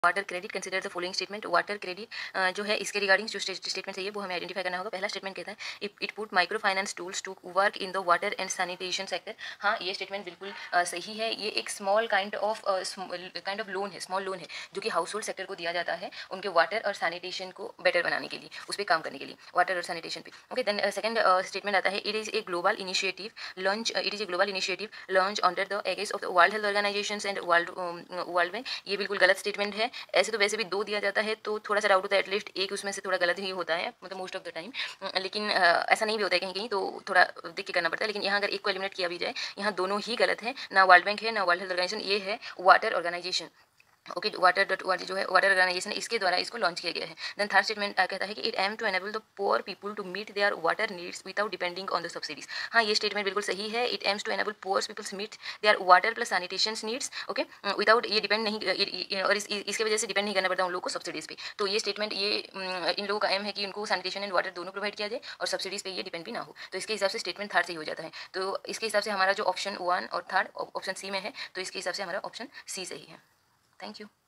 Water credit consider the following statement. Water credit जो है इसके रिगार्डिंग जो स्टेटमेंट है वो हमें आइडेंटिफाई करना होगा। पहला स्टेटमेंट कहता है it put micro finance tools to work in the water and sanitation sector. हाँ, ये स्टेटमेंट बिल्कुल सही है। ये एक स्मॉल काइंड ऑफ लोन है, स्मॉल लोन है जो कि हाउस होल्ड सेक्टर को दिया जाता है उनके वाटर और सैनिटेशन को बेटर बनाने के लिए, उस पर काम करने के लिए, वाटर और सैनिटेशन पे। ओके, देन सेकंड स्टेटमेंट आता है it is a global initiative launch under the aegis of the world health organization and world bank. ये बिल्कुल गलत स्टेटमेंट है। ऐसे तो वैसे भी 2 दिया जाता है तो थोड़ा सा डाउट होता है, एटलीस्ट एक उसमें से थोड़ा गलत ही होता है, मतलब मोस्ट ऑफ द टाइम। लेकिन ऐसा नहीं भी होता है कहीं कहीं, तो थोड़ा देख के करना पड़ता है। लेकिन यहाँ अगर एक को एलिमिनेट किया भी जाए, यहाँ दोनों ही गलत है, ना वर्ल्ड बैंक है ना वर्ल्ड हेल्थ ऑर्गेनाइजेशन, ये है वाटर ऑर्गेनाइजेशन। ओके, वाटर.org जो है वाटर ऑर्गेनाइजेशन, इसके द्वारा इसको लॉन्च किया गया है। देन थर्ड स्टेटमेंट कहता है कि it aim to enable the poor people to meet their water needs without depending on the subsidies. हाँ, ये स्टेटमेंट बिल्कुल सही है। It aims to enable poor peoples meet their water plus sanitation needs. Okay, without ये depend नहीं और इसके वजह से डिपेंड नहीं करना पड़ता उन लोगों को सब्सिडीज पे। तो ये स्टेटमेंट ये इन लोगों का एम है कि उनको सैनिटेशन एंड वाटर दोनों प्रोवाइड किया जाए और सब्सिडीज पे ये डिपेंड भी ना हो। तो इसके हिसाब से स्टेटमेंट थर्ड सही हो जाता है। तो इसके हिसाब से हमारा जो ऑप्शन 1 और थर्ड ऑप्शन सी में है, तो इसके हिसाब से हमारा ऑप्शन सी सही है। Thank you.